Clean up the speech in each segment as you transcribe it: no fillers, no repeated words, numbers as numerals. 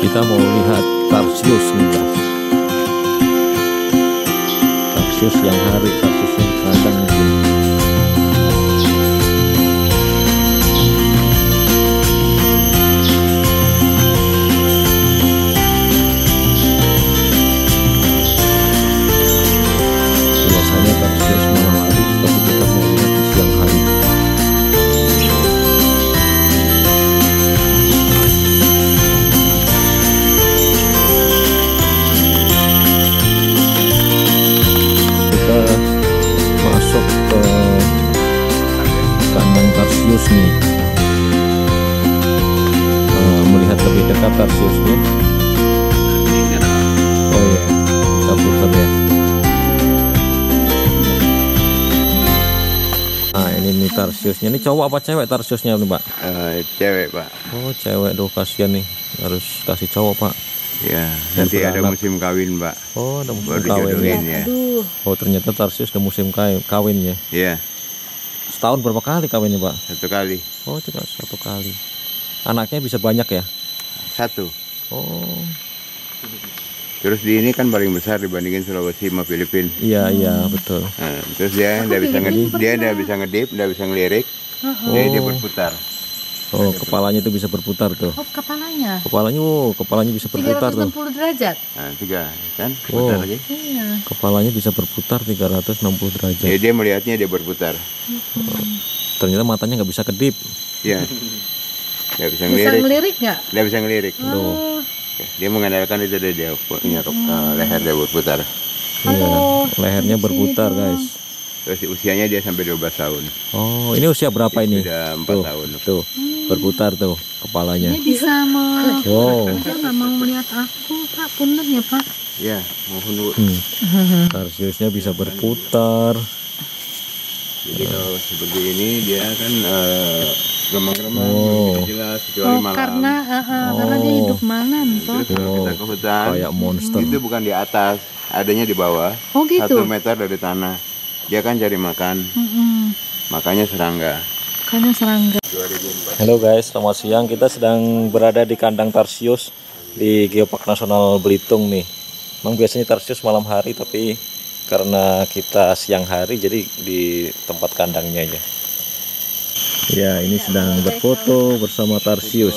kita mau lihat tarsius nih guys. Tarsius yang hari, tarsius yang kandang ini. Biasanya tarsius malam hari, tapi kita mau lihat di siang hari. Masuk ke kandang tarsius nih, melihat lebih dekat tarsiusnya. Oh iya, kita putar ya. Nah ini nih tarsiusnya, ini cowok apa cewek tarsiusnya nih Pak? Cewek Pak. Oh cewek, doh kasihan nih, harus kasih cowok Pak. Ya, nanti ada musim kawin Pak. Oh ada musim Baru kawin ya. Oh ternyata tarsius ada musim kawin ya. Iya. Setahun berapa kali kawinnya Pak? 1 kali. Oh cuma 1 kali. Anaknya bisa banyak ya? 1. Oh Terus di ini kan paling besar dibandingin Sulawesi sama Filipina. iya iya betul. Nah, terus dia nggak bisa ngedip, nggak bisa ngelirik. Dia berputar. Oh kepalanya itu bisa berputar tuh. Oh kepalanya. Kepalanya bisa berputar tuh. 360 derajat. Nah, 3 kan? Putar lagi. Iya. Kepalanya bisa berputar 360 derajat. Ya, dia melihatnya dia berputar. Ternyata matanya nggak bisa kedip. Iya. Nggak bisa Bisa ngelirik. ngelirik nggak? Nggak bisa ngelirik. Oh. Dia mengandalkan itu dia punya leher dia berputar. Iya, lehernya berputar guys. Terus usianya dia sampai 12 tahun. Oh ini usia berapa ini? Sudah 4 Tuh, tahun. tuh berputar tuh kepalanya. Dia bisa Wow. Dia nggak mau melihat aku Pak, punten ya Pak. Ya, mohon Bu. Tarsiusnya bisa berputar. Jadi kalau seperti ini dia kan remang-remang, jelas kecuali Oh malam. karena dia hidup malam toh. Terus kalau kita ke hutan, Kayak monster. itu bukan di atas, adanya di bawah. Oh gitu. 1 meter dari tanah. Dia kan cari makan, makanya serangga. Karena serangga. 2004. Halo guys, selamat siang. Kita sedang berada di kandang tarsius di Geopark Nasional Belitung nih. Memang biasanya tarsius malam hari, tapi karena kita siang hari jadi di tempat kandangnya aja. Ya, ini sedang berfoto bersama tarsius.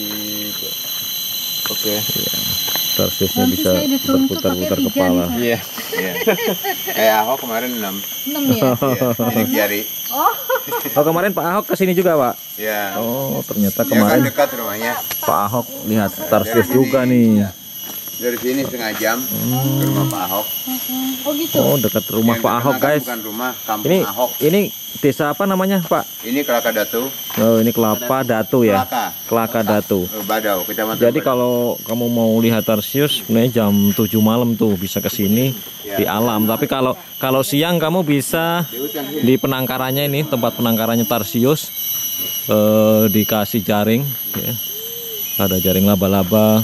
Oke. Ya, tarsiusnya Nanti bisa saya dituntut berputar-putar pakai 3 kepala. nih, Pak. Iya. Kayak Ahok kemarin 6. 6 ya. Ini Kiari. Oh kemarin Pak Ahok kesini juga Pak? Ya. Oh ternyata Dia kan kemarin dekat rumahnya. Pak Ahok lihat tarsius juga nih. Dari sini setengah jam ke rumah Pak Ahok. Oh gitu. Oh dekat rumah Yang Pak Ahok terkenal kan guys. bukan rumah, kampung Ini Ahok. desa apa namanya Pak? Ini Kelaka Datu. Oh ini Kelapa Datu ya. Kelaka Datu. Badau, kecamatan. Jadi Badau. kalau kamu mau lihat tarsius sebenarnya jam 7 malam tuh bisa ke sini di alam. Tapi kalau siang kamu bisa di penangkarannya ini, tempat penangkarannya tarsius. Dikasih jaring ya. Ada jaring laba-laba.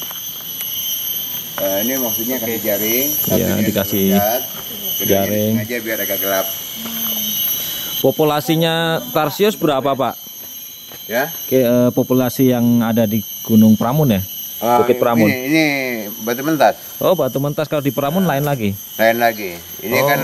Ini maksudnya kasih jaring. Iya, dikasih jaring. Aja biar agak gelap. Populasinya tarsius berapa Pak? Ya. Populasi yang ada di Gunung Pramun ya? Bukit Pramun. Ini Batu Mentas. Oh Batu Mentas, kalau di Pramun lain lagi? Lain lagi. Ini kan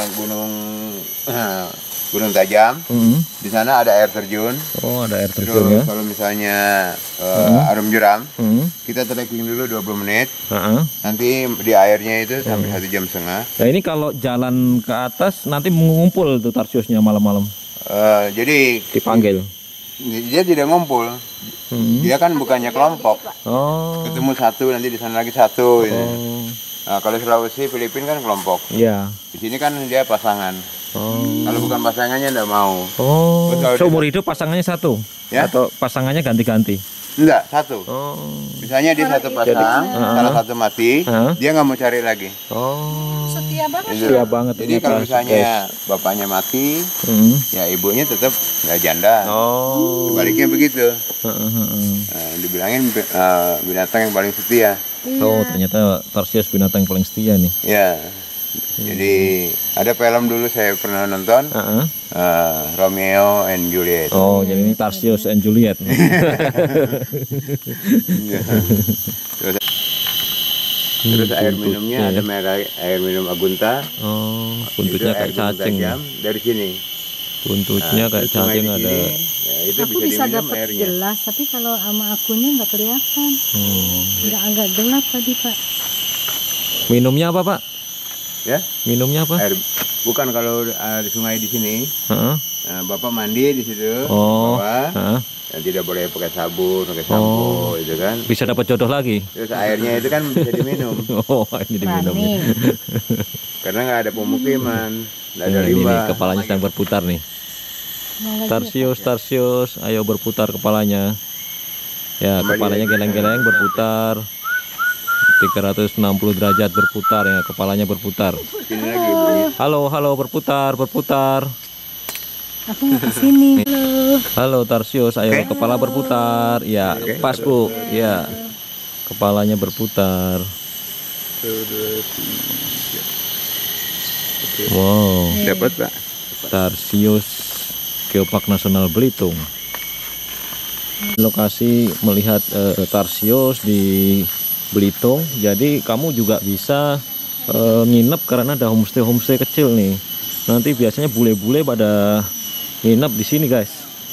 gunung tajam. Di sana ada air terjun. Oh ada air Terus terjun ya? kalau misalnya arum jeram, kita trekking dulu 20 menit. Nanti di airnya itu sampai 1,5 jam. Nah ini kalau jalan ke atas nanti mengumpul tuh tarsiusnya malam-malam? Jadi Dipanggil? dia tidak ngumpul. Dia kan bukannya kelompok. Oh. Ketemu satu, nanti di sana lagi satu. Gitu. Oh. Nah, kalau Sulawesi, Filipina kan kelompok. Iya. Di sini kan dia pasangan. Oh. Kalau bukan pasangannya enggak mau. Oh. Betul, Seumur hidup pasangannya satu? Ya? Atau pasangannya ganti-ganti? Enggak, satu. Oh. Misalnya dia satu pasang, salah satu mati, dia nggak mau cari lagi. Oh. Setia banget. Setia banget. Jadi kalau misalnya bapaknya mati, ya ibunya tetap nggak janda. Oh. Sebaliknya begitu. Dibilangin binatang yang paling setia. Oh ternyata tarsius binatang yang paling setia nih. Ya. Jadi ada film dulu saya pernah nonton, Romeo and Juliet. Oh, jadi ini Tarsius and Juliet. Terus air minumnya ada air minum Agunta. Oh, buntutnya kayak cacing. Dari sini. Buntutnya kayak cacing ada. Ya, itu Aku bisa dapat jelas, tapi kalau sama akunya nggak kelihatan. Nggak agak gelap tadi Pak. Minumnya apa Pak? Ya? Minumnya apa? Air. Bukan kalau ada sungai di sini. Nah, Bapak mandi di situ. Oh. Dan tidak boleh pakai sabun, pakai sampo, itu kan. Bisa dapat jodoh lagi. Terus airnya itu kan bisa diminum. Oh, ini diminum. Karena nggak ada pemukiman, nggak ada Ini limbah. kepalanya sedang berputar nih. Tarsius, ayo berputar kepalanya. Ya, kepalanya geleng-geleng berputar. 360 derajat berputar ya, kepalanya berputar. Sini lagi, Bu. Halo, berputar. Aku mau kesini. Halo Tarsius, ayo kepala berputar. Ya, pas Bu. Ya, kepalanya berputar. Wow, Dapat Pak. Tarsius Geopark Nasional Belitung. Lokasi melihat Tarsius di Belitung. Jadi kamu juga bisa nginep karena ada homestay kecil nih. Nanti biasanya bule-bule pada nginep di sini guys.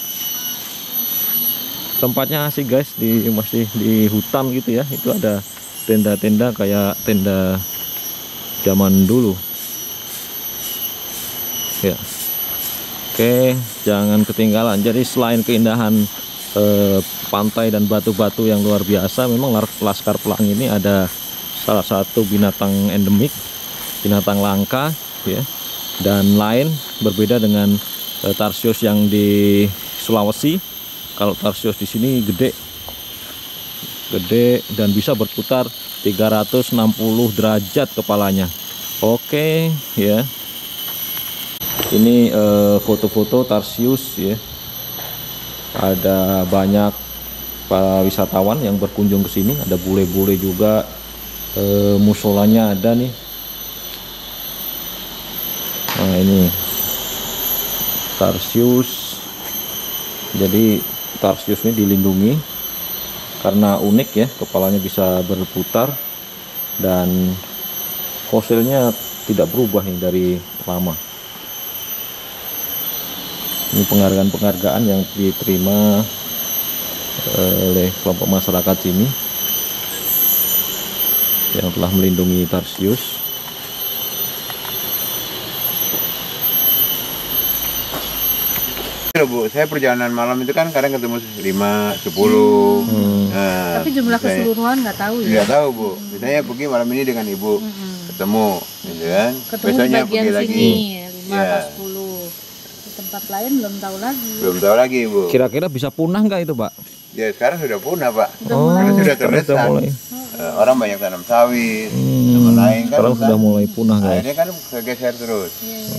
Tempatnya asik guys, masih di hutan gitu ya. Itu ada tenda-tenda kayak tenda zaman dulu. Ya. Oke, jangan ketinggalan. Jadi selain keindahan pantai dan batu-batu yang luar biasa, memang Laskar Pelangi ini ada salah satu binatang endemik, binatang langka ya, dan lain berbeda dengan Tarsius yang di Sulawesi. Kalau Tarsius di sini gede dan bisa berputar 360 derajat kepalanya. Oke ya, ini foto-foto Tarsius ya. Ada banyak para wisatawan yang berkunjung ke sini. Ada bule-bule juga, musolanya ada nih. Nah ini Tarsius. Jadi Tarsius ini dilindungi karena unik ya, kepalanya bisa berputar dan fosilnya tidak berubah nih dari lama. Ini penghargaan yang diterima oleh kelompok masyarakat sini yang telah melindungi Tarsius. Bu, saya perjalanan malam itu kan kadang ketemu 5, 10. Nah, Tapi jumlah keseluruhan nggak tahu ya. Nggak tahu Bu. Misalnya pergi malam ini dengan Ibu, ketemu, gitu kan. Ketemu Besoknya di bagian pergi lagi. sini 5 Ya. atau 10. Di tempat lain belum tahu lagi. Belum tahu lagi Bu. Kira-kira bisa punah nggak itu Pak? Ya sekarang sudah punah Pak. Oh, Karena sudah sekarang terdesak. sudah mulai. Orang banyak tanam sawit, tempat lain kan. Sekarang sudah mulai punah guys. Akhirnya kan kegeser terus.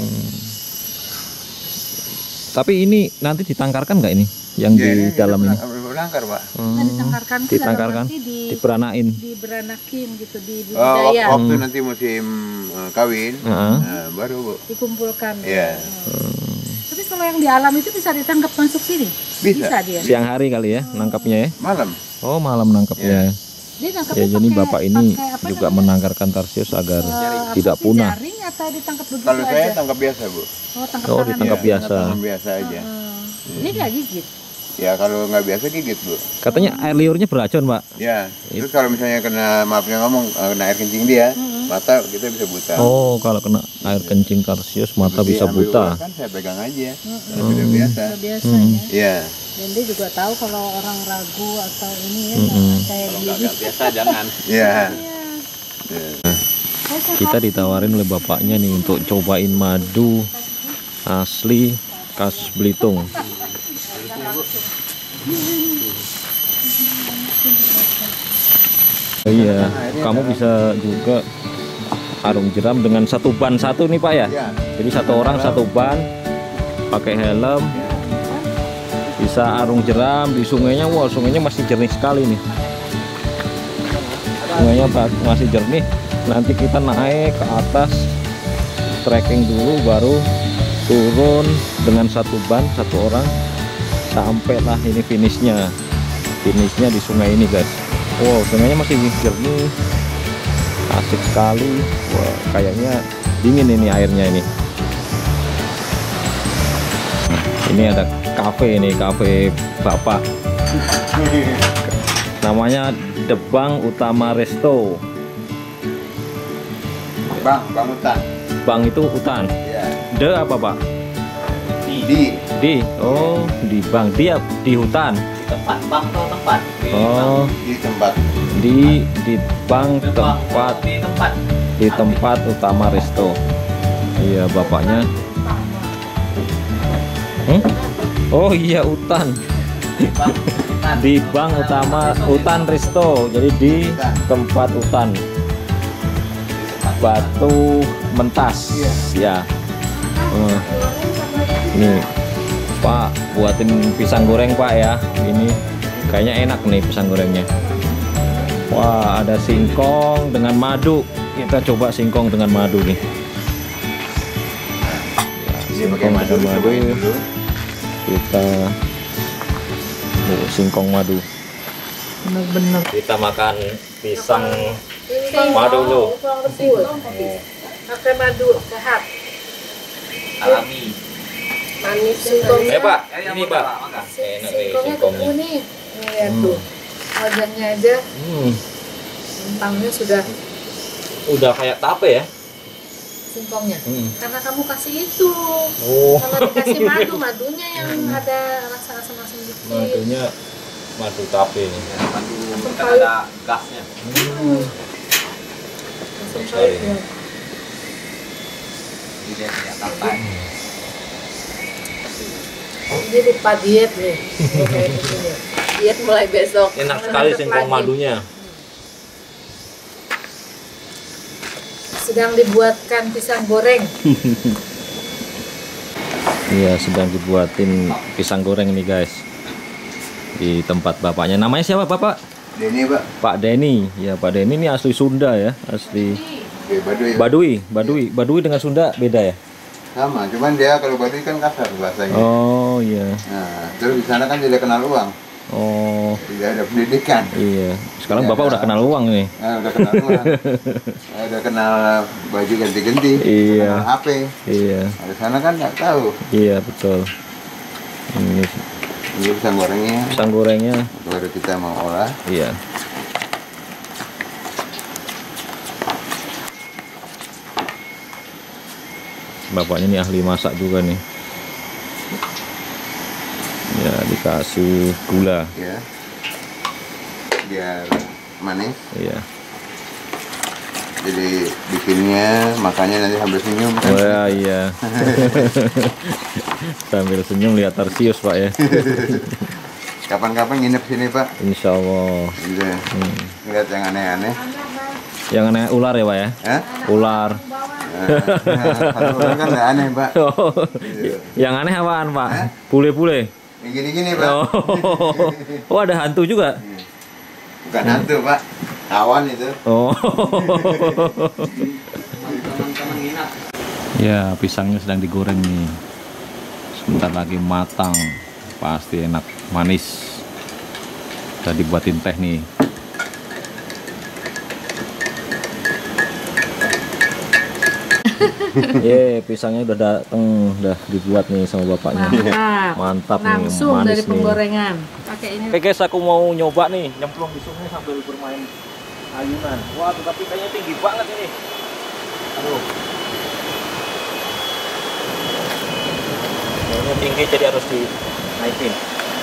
Tapi ini nanti ditangkarkan nggak ini yang di dalam ini? Berangkar Pak. Nah, ditangkarkan tuh Ditangkarkan, dalam arti diberanain. diberanakin gitu, di Oh, budidaya, waktu nanti musim kawin, baru Bu. dikumpulkan. Iya. Tapi kalau yang di alam itu bisa ditangkap masuk sini? Bisa. dia. Siang hari kali ya nangkapnya ya? Malam. Oh malam nangkapnya. Dia Ya jadi bapak ini juga menangkarkan Tarsius agar tidak punah. Jaring atau ditangkap begitu Kalau saya aja? tangkap biasa Bu. Oh, tangkap Oh tangan. ditangkap Iya, biasa. tangan biasa aja. Ini nggak gigit. Ya kalau nggak biasa gigit Bu. Katanya air liurnya beracun Pak. Ya. Terus kalau misalnya kena, maafnya ngomong, kena air kencing dia, mata kita bisa buta. Oh kalau kena air kencing Tarsius mata bisa Ambil buta. ular kan saya pegang aja. Sudah biasa. Biasanya. Iya. Dan dia juga tahu kalau orang ragu atau ini ya, kayak gini. Biasa jangan. Iya. Kita ditawarin oleh bapaknya nih untuk cobain madu asli khas Belitung. Iya, kamu bisa juga arung jeram dengan satu ban satu nih Pak ya. Jadi satu orang satu ban, pakai helm, bisa arung jeram di sungainya. Wah, sungainya masih jernih sekali nih. Sungainya masih jernih. Nanti kita naik ke atas trekking dulu, baru turun dengan satu ban, satu orang, sampailah ini finishnya di sungai ini guys. Wow, sungainya masih jernih, asik sekali. Wah, kayaknya dingin ini airnya ini. Nah, ini ada kafe ini, kafe bapak, namanya Debang Utama Resto. Bang Utan. Bang itu hutan. Iya. De apa pak? Di. Oh, di bang. Dia di hutan. Tempat bang tuh tempat. Oh, Di tempat. di bang tempat. Di tempat Utama Resto. Iya, bapaknya. Oh iya, hutan. Di Bang Utama Hutan Resto. Jadi di tempat hutan. Batu Mentas. Ya. Ini Pak, buatin pisang goreng Pak ya. Ini kayaknya enak nih pisang gorengnya. Wah, ada singkong dengan madu. Kita coba singkong dengan madu nih. Ya, singkong dengan madu. Kita singkong madu. Bener-bener. Kita makan pisang madu dulu. Pakai madu sehat, Alami. manis singkongnya. Pak, ini Pak. Enak nih singkongnya. Kuning. Lihat tuh, wajahnya aja, bentangnya sudah Udah kayak tape ya? singkongnya. Karena kamu kasih itu, Oh. kalau dikasih madu, madunya yang ada rasa asam sedikit. Madunya madu tape nih. Madu kan ada gasnya. Asam pahit ya. Jadi dia punya tapai. Jadi lupa diet nih. Kayak begini. Diet mulai besok. Enak sekali singkong madunya. Sedang dibuatkan pisang goreng. Iya, sedang dibuatin pisang goreng nih guys. Di tempat bapaknya. Namanya siapa Bapak? Denny Pak. Pak Denny. Ya, Pak Denny ini asli Sunda ya, asli Baduy. Baduy dengan Sunda beda ya? Sama, cuman dia kalau Baduy kan kasar bahasanya. Oh iya. Nah, terus di sana kan tidak kenal uang. Oh Tidak ada pendidikan. iya. Sekarang Iya, Bapak udah kenal uang nih. Nah, udah kenal uang. Udah kenal baju ganti-ganti. Iya. Kenal HP. Iya. Nah, di sana kan nggak tahu. Iya betul. Ini Ini pisang gorengnya. pisang gorengnya. Baru kita mau olah. Iya. Bapaknya ini ahli masak juga nih. Ya, dikasih gula. Ya. Biar manis. Iya. Jadi bikinnya makanya nanti sambil senyum kan. Wah iya. Sambil senyum lihat Tarsius Pak ya. Kapan-kapan nginep sini Pak. Insya Allah. Gitu. Lihat yang aneh-aneh. Yang aneh ular ya Pak ya? Hah? Ular. Kalau ular kan nggak aneh Pak. Oh, yang aneh apaan Pak? Bule-bule. Yang gini-gini Pak. Oh, ada hantu juga? Bukan hantu Pak. Awan itu. Oh. Teman-teman nginap. Ya, pisangnya sedang digoreng nih. Sebentar lagi matang. Pasti enak, manis. Udah dibuatin teh nih. Pisangnya udah dateng, udah dibuat nih sama bapaknya. Mantap nih, Langsung manis dari nih. penggorengan. Pakai ini. Oke guys, aku mau nyoba nih nyemplung di sungai sambil bermain ayunan. Wah, tetapi kayaknya tinggi banget ini. Aduh. Kayaknya tinggi jadi harus dinaikin.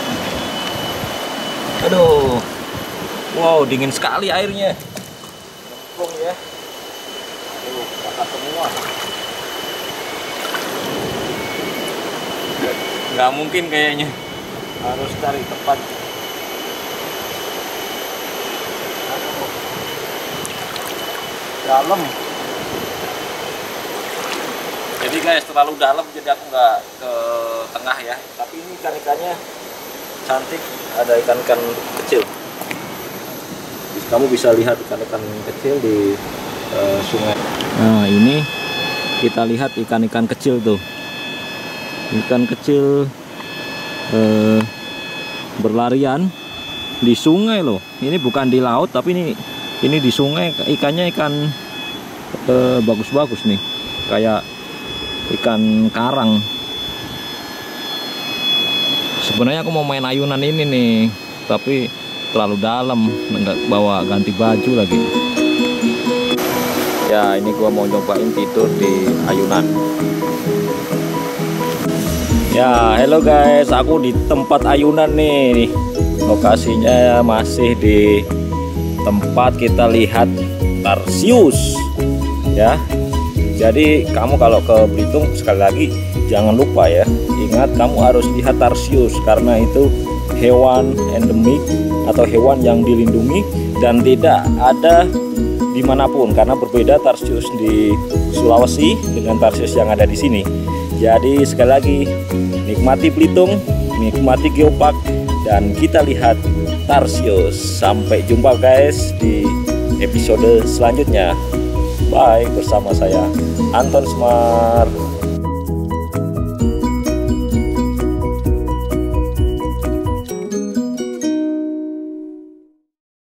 Aduh. Wow, dingin sekali airnya. Nyemplung ya. Aduh, basah semua. Nggak mungkin kayaknya. Harus cari tempat. Aduh. Dalam. Jadi guys, terlalu dalam jadi aku nggak ke tengah ya. Tapi ini ikan-ikannya cantik, ada ikan-ikan kecil. Kamu bisa lihat ikan-ikan kecil di sungai. Nah, ini kita lihat ikan-ikan kecil tuh, ikan kecil berlarian di sungai loh. Ini bukan di laut tapi ini di sungai. Ikannya ikan bagus-bagus nih, kayak ikan karang. Sebenarnya aku mau main ayunan ini nih, tapi terlalu dalam, nggak bawa ganti baju lagi. Ya, ini gua mau nyobain tidur di ayunan. Ya, hello guys, aku di tempat ayunan nih. Lokasinya masih di tempat kita lihat tarsius. Ya, jadi kamu kalau ke Belitung sekali lagi jangan lupa ya, ingat kamu harus lihat tarsius karena itu hewan endemik atau hewan yang dilindungi dan tidak ada dimanapun, karena berbeda tarsius di Sulawesi dengan tarsius yang ada di sini. Jadi sekali lagi, nikmati Belitung, nikmati geopark, dan kita lihat tarsius. Sampai jumpa guys di episode selanjutnya. Bye, bersama saya Anton Smart.